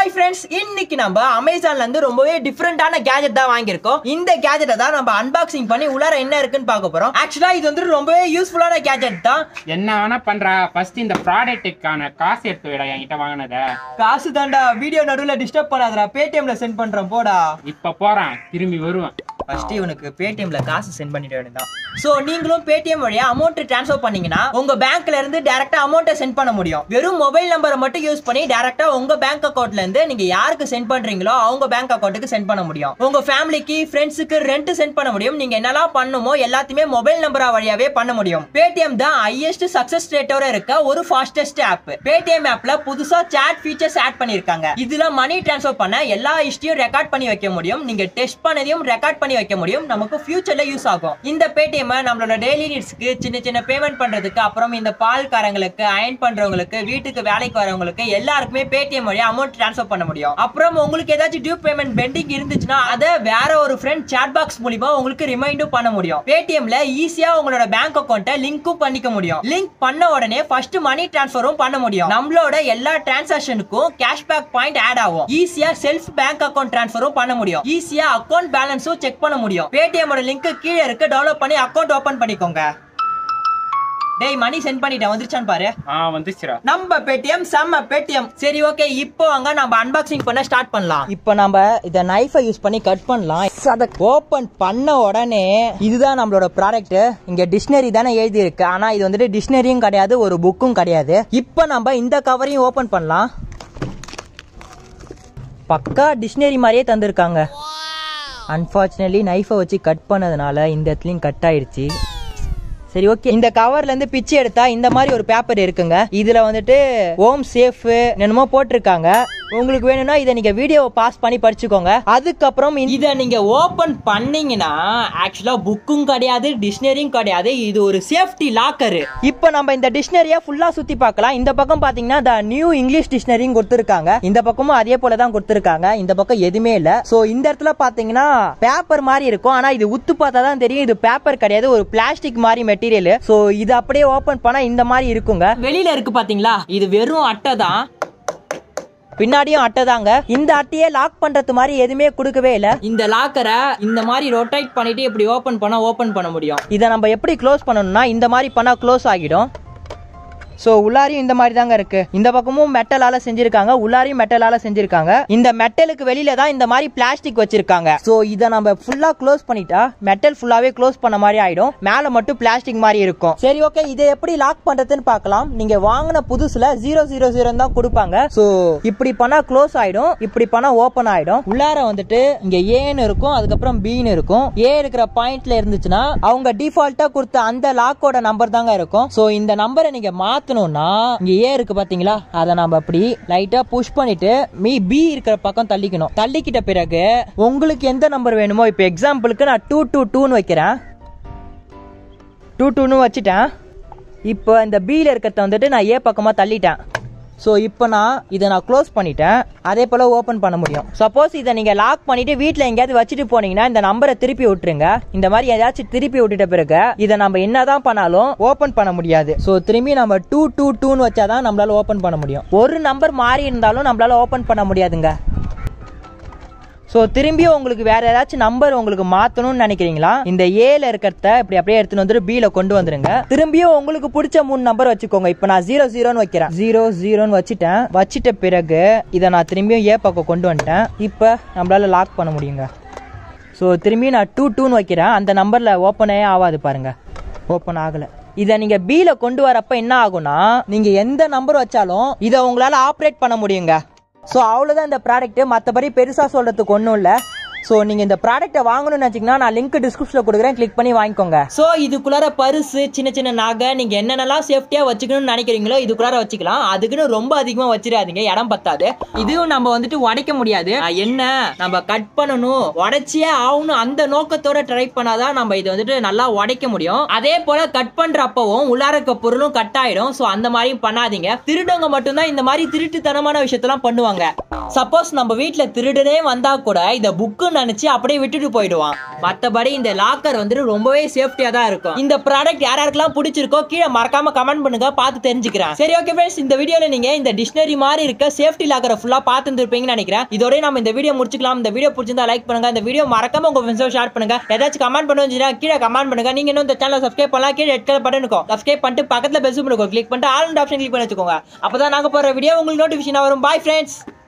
Hi friends, இன்னைக்கு நம்ம அமேசான்ல இருந்து ரொம்பவே டிஃபரண்டான கேஜெட் தான் வாங்கியிருக்கோம். இந்த கேஜெட்டை தான் நம்ம அன்பாக்சிங் பண்ணி உள்ளார என்ன இருக்குன்னு பார்க்க போறோம். ஆக்சுவலா இது வந்து ரொம்பவே யூஸ்ஃபுல்லான கேஜெட் தான். என்ன வேணா பண்றா, ஃபர்ஸ்ட் இந்த ப்ராடக்ட்டுக்கான காசு எடுத்து விட என்கிட்ட வாங்கினத. காசு தாண்டா, வீடியோ நடுவுல டிஸ்டர்ப் பண்ணாதடா, பேடிஎம்ல சென்ட் பண்றேன் போடா. இப்ப போறேன், திரும்பி வருவேன். ஃபர்ஸ்ட் இவனுக்கு பேடிஎம்ல காசு சென்ட் பண்ணிட வேண்டியதான். சோ நீங்களும் பேடிஎம் வழியா அமௌண்ட் ட்ரான்ஸ்ஃபர் பண்ணீங்கன்னா உங்க பேங்க்ல இருந்து டைரக்டா அமௌண்ட்டை சென்ட் பண்ண முடியும். வெறும் மொபைல் நம்பரை மட்டும் யூஸ் பண்ணி டைரக்டா உங்க பேங்க் அக்கவுண்ட்ல இருந்து நீங்க யாருக்கு சென்ட் பண்றீங்களோ அவங்க பேங்க் அக்கவுண்ட்டுக்கு சென்ட் பண்ண முடியும். உங்க ஃபேமிலிக்கு, ஃப்ரெண்ட்ஸுக்கு ரெண்ட் சென்ட் பண்ண முடியும். நீங்க என்னெல்லாம் பண்ணுமோ எல்லாத்தையுமே மொபைல் நம்பரா வழியாவே பண்ண முடியும். பேடிஎம் தான் ஹையஸ்ட் சக்சஸ் ரேட்டோட இருக்க ஒரு ஃபாஸ்டஸ்ட் ஆப். பேடிஎம் ஆப்ல புதுசா சாட் ஃபீச்சர்ஸ் ஆட் பண்ணிருக்காங்க. இதுல மணி ட்ரான்ஸ்ஃபர் பண்ண எல்லா ஹிஸ்டரியும் ரெக்கார்ட் பண்ணி வைக்க முடியும். நீங்க டெஸ்ட் பண்ணதையும் ரெக்கார்ட் பண்ணி வைக்க முடியும். நமக்கு ஃபியூச்சர்ல யூஸ் ஆகும். இந்த பேடிஎம் நம்மளோட டெய்லி நீட்ஸ்க்கு, சின்ன சின்ன பேமெண்ட் பண்றதுக்கு, அப்புறம் இந்த பால்காரங்களுக்கு, அயன் பண்றவங்களுக்கு, வீட்டுக்கு வேலைக்கு வரவங்களுக்கு எல்லாருக்குமே பேடிஎம் வழியா அமௌண்ட் ட்ரான்ஸ்ஃபர் பண்ண முடியும். அப்புறம் உங்களுக்கு ஏதாச்சும் டியூ பேமெண்ட் பெண்டிங் இருந்துச்சுன்னா அதை வேற ஒரு ஃப்ரெண்ட் சாட் பாக்ஸ் மூலமா உங்களுக்கு ரிமைண்டும் பண்ண முடியும். பேடிஎம்ல ஈஸியா உங்களோட பேங்க் அக்கவுண்ட்டை லிங்க்கும் பண்ணிக்க முடியும். லிங்க் பண்ண உடனே ஃபர்ஸ்ட் மணி ட்ரான்ஸ்ஃபரும் பண்ண முடியும். நம்மளோட எல்லா டிரான்சாக்ஷனுக்கும் கேஷ்பேக் பாயிண்ட் ஆட் ஆகும். ஈஸியா செல்ஃப் பேங்க் அக்கவுண்ட் ட்ரான்ஸ்ஃபரும் பண்ண முடியும். ஈஸியா அக்கவுண்ட் பேலன்ஸும் செக் பண்ண முடியும். பேடிஎம் ஓட லிங்க் கீழே இருக்கு, டவுன்லோட் பண்ணி அக்கவுண்ட் ஓபன் பண்ணிக்கோங்க. டேய், மணி சென்ட் பண்ணிட்டேன், வந்துருச்சான்னு பாரு. வந்துச்சுடா. நம்ம பேடிஎம் செம்ம பேடிஎம். சரி ஓகே, இப்போ வாங்க நம்ம அன்பாக்சிங் பண்ண ஸ்டார்ட் பண்ணலாம். இப்போ நம்ம இத நைஃபை யூஸ் பண்ணி கட் பண்ணலாம். அத ஓபன் பண்ண உடனே இதுதான் நம்மளோட ப்ராடக்ட். இங்க டிக்ஷனரி தானே எழுதி இருக்கு, ஆனா இது வந்துட்டு டிக்ஷனரியும் கிடையாது, ஒரு புக்கும் கிடையாது. இப்போ நம்ம இந்த கவரையும் ஓபன் பண்ணலாம். பக்கா டிக்ஷனரி மாதிரியே தந்திருக்காங்க. அன்பார்ச்சுனேட்லி நைஃபை வச்சு கட் பண்ணதுனால இந்த இடத்துலயும் கட் ஆயிடுச்சு. சரி ஓகே, இந்த கவர்ல இருந்து பிச்சு எடுத்தா இந்த மாதிரி ஒரு பேப்பர் இருக்குங்க. இதுல வந்துட்டு ஹோம் சேஃப் என்னமோ போட்டிருக்காங்க. உங்களுக்கு வேணும்னா இதை நீங்க வீடியோ பாஸ் பண்ணி படிச்சுக்கோங்க. அதுக்கப்புறம் இதை நீங்க ஓபன் பண்ணீங்கன்னா ஆக்சுவலா புக்கும் கிடையாது, டிக்ஷனரியும் கிடையாது, இது ஒரு சேஃப்டி லாக்கர். இப்போ நம்ம இந்த டிக்ஷனரியா ஃபுல்லா சுத்தி பார்க்கலாம். இந்த பக்கம் பாத்தீங்கன்னா த நியூ இங்கிலீஷ் டிக்ஷனரியும் கொடுத்திருக்காங்க. இந்த பக்கமும் அதே போல தான் கொடுத்திருக்காங்க. இந்த பக்கம் எதுவுமே இல்ல. சோ இந்த இடத்துல பாத்தீங்கன்னா பேப்பர் மாதிரி இருக்கும், ஆனா இது உத்து பார்த்தா தான் தெரியும் இது பேப்பர் கிடையாது, ஒரு பிளாஸ்டிக் மாதிரி மெட்டீரியல். சோ இது அப்படியே ஓபன் பண்ணா இந்த மாதிரி இருக்குங்க. வெளியில இருக்கு பாத்தீங்களா, இது வெறும் அட்டை தான். பின்னாடியும் அட்டை தாங்க. இந்த அட்டையே லாக் பண்றது மாதிரி எதுவுமே கொடுக்கவே இல்ல. இந்த லாக்கரை இந்த மாதிரி ரொட்டேட் பண்ணிட்டு இப்படி ஓபன் பண்ண முடியும். இதை நம்ம எப்படி க்ளோஸ் பண்ணணும்னா இந்த மாதிரி பண்ணா க்ளோஸ் ஆகிடும். சோ உள்ளாரியும் இந்த மாதிரி தாங்க இருக்கு. இந்த பக்கமும் மெட்டலால செஞ்சிருக்காங்க, உள்ளாரியும் மெட்டலால செஞ்சிருக்காங்க. இந்த மெட்டலுக்கு வெளியில தான் இந்த மாதிரி பிளாஸ்டிக் வச்சிருக்காங்க. சோ இத நம்ம ஃபுல்லா க்ளோஸ் பண்ணிட்டா மெட்டல் ஃபுல்லாவே க்ளோஸ் பண்ண மாதிரி ஆயிடும். மேல மட்டும் பிளாஸ்டிக் மாதிரி இருக்கும். சரி ஓகே, இதை எப்படி லாக் பண்றதுன்னு பார்க்கலாம். நீங்க வாங்கின புதுசுல 000 தான் கொடுப்பாங்க. சோ இப்படி பண்ணா க்ளோஸ் ஆயிடும், இப்படி பண்ணா ஓபன் ஆயிடும். உள்ளார வந்துட்டு இங்க ஏன்னு இருக்கும், அதுக்கப்புறம் பின்னு இருக்கும். ஏ இருக்கிற பாயிண்ட்ல இருந்துச்சுன்னா அவங்க டிஃபால்ட்டா கொடுத்த அந்த லாக்கோட நம்பர் தாங்க இருக்கும். சோ இந்த நம்பரை நீங்க இங்க ஏ இருக்கு பாத்தீங்களா, அத நாம அப்படி லைட்டா புஷ் பண்ணிட்டு பி இருக்கிற பக்கம் தள்ளிக்கணும். தள்ளிக்கிட்ட பிறகு உங்களுக்கு எந்த நம்பர் வேணுமோ, இப்ப எக்ஸாம்பிளுக்கு நான் 222 வைக்கிறேன். 22 வச்சுட்டேன். இப்போ இந்த பில இருக்கிறத வந்துட்டு நான் ஏ பக்கமா தள்ளிட்டேன். சோ இப்போ இதை நான் க்ளோஸ் பண்ணிட்டேன். அதே போல ஓபன் பண்ண முடியும். சப்போஸ் இதை நீங்க லாக் பண்ணிட்டு வீட்டுல எங்கேயாவது வச்சுட்டு போனீங்கன்னா இந்த நம்பரை திருப்பி விட்டுருங்க. இந்த மாதிரி ஏதாச்சும் திருப்பி விட்டுட்ட பிறகு இதை நம்ம என்னதான் பண்ணாலும் ஓபன் பண்ண முடியாது. சோ திரும்பி நம்ம 222 வச்சாதான் நம்மளால ஓபன் பண்ண முடியும். ஒரு நம்பர் மாறி இருந்தாலும் நம்மளால ஓபன் பண்ண முடியாதுங்க. சோ திரும்பியும் உங்களுக்கு வேற ஏதாச்சும் நம்பர் உங்களுக்கு மாத்தணும்னு நினைக்கிறீங்களா, இந்த ஏல இருக்கிறத இப்படி அப்படியே எடுத்துட்டு வந்து பில கொண்டு வந்துருங்க. திரும்பியும் உங்களுக்கு பிடிச்ச 3 நம்பர் வச்சுக்கோங்க. இப்போ நான் 00 வைக்கிறேன். 00 வச்சுட்டேன். வச்சிட்ட பிறகு இதை நான் திரும்பியும் ஏ பக்கம் கொண்டு வந்துட்டேன். இப்போ நம்மளால லாக் பண்ண முடியுங்க. சோ திரும்பியும் நான் 22 வைக்கிறேன். அந்த நம்பர்ல ஓப்பனே ஆகாது பாருங்க, ஓப்பன் ஆகல. இதை நீங்க பில கொண்டு வரப்ப என்ன ஆகும்னா, நீங்க எந்த நம்பர் வச்சாலும் இதை உங்களால ஆப்ரேட் பண்ண முடியுங்க. சோ அவ்வளவுதான் இந்த ப்ராடக்ட். மற்றபடி பெருசா சொல்றதுக்கு ஒன்றும் இல்லை. சோ நீங்க இந்த ப்ராடக்ட்டை வாங்கணும்னு நினைச்சீங்கன்னா நான் லிங்க் டிஸ்கிரிப்ஷன்ல கொடுக்குறேன், கிளிக் பண்ணி வாங்கிக்கோங்க. சோ இதுக்குள்ளார பர்ஸ், சின்ன சின்ன நகை, நீங்க என்னென்னலாம் சேஃப்டியா வச்சுக்கணும்னு நினைக்கிறீங்களோ இதுக்குள்ளார வச்சுக்கலாம். அதுக்குன்னு ரொம்ப அதிகமா வச்சிடாதீங்க, இடம் பத்தாது. இதுவும் நம்ம வந்துட்டு உடைக்க முடியாது. என்ன நம்ம கட் பண்ணணும், உடைச்சியே ஆகணும் அந்த நோக்கத்தோட ட்ரை பண்ணாதான் நம்ம இதை வந்துட்டு நல்லா உடைக்க முடியும். அதே போல கட் பண்றப்பவும் உள்ளார இருக்க பொருளும் கட் ஆயிடும். சோ அந்த மாதிரியும் பண்ணாதீங்க. திருடவங்க மட்டும்தான் இந்த மாதிரி திருட்டுத்தனமான விஷயத்தெல்லாம் பண்ணுவாங்க. சப்போஸ் நம்ம வீட்ல திருடனே வந்தா கூட இத புக்கு நினைச்சு அப்படியே விட்டுட்டு போயிடுவான். மத்தபடி இந்த லாக்கர் வந்துட்டு ரொம்பவே சேஃப்டியா தான் இருக்கும். இந்த ப்ராடக்ட் யாருக்கெல்லாம் பிடிச்சிருக்கோ கீழே மறக்காம கமெண்ட் பண்ணுங்க, பார்த்து தெரிஞ்சுக்கிறேன். சரி ஓகே ஃப்ரெண்ட்ஸ், இந்த வீடியோல நீங்க இந்த டிக்ஷனரி மாதிரி இருக்க சேஃப்டி லாக்கரை ஃபுல்லா பார்த்துருப்பீங்கன்னு நினைக்கிறேன். இதோட நம்ம இந்த வீடியோ முடிச்சுக்கலாம். இந்த வீடியோ பிடிச்சிருந்தா லைக் பண்ணுங்க, இந்த வீடியோ மறக்காம உங்க ஃப்ரெண்ட்ஸோட ஷேர் பண்ணுங்க. ஏதாச்சும் கமெண்ட் பண்ணுவீங்கன்னா கீழே கமெண்ட் பண்ணுங்க. நீங்க இன்னும் இந்த சேனலை சப்ஸ்கிரைப் பண்ணலாம், கீழே ரெட் கலர் பட்டன் இருக்கும், சப்ஸ்கிரைப் பண்ணிட்டு பக்கத்துல பெல் சிம்பல் இருக்கும், கிளிக் பண்ணிட்டு ஆல் ஆப்ஷன் கிளிக் பண்ணி வச்சுக்கோங்க. அப்பதான் நாங்க போற வீடியோ உங்களுக்கு நோட்டிஃபிகேஷன் வரும். Bye friends.